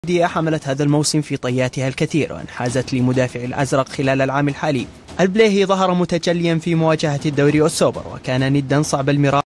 السعودية حملت هذا الموسم في طياتها الكثير وانحازت لمدافع الأزرق خلال العام الحالي. البليهي ظهر متجليا في مواجهة الدوري والسوبر وكان ندا صعب المرار